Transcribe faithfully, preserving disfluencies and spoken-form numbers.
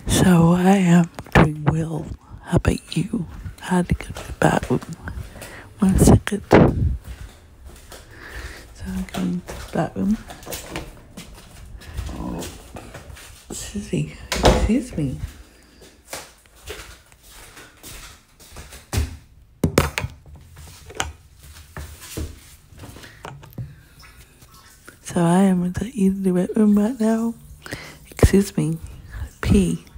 So I am doing well. How about you? How to go to the bathroom? One second. So I'm going to the bathroom. Oh, Susie, excuse me. So I am in the, in the bedroom right now. Excuse me. Pee.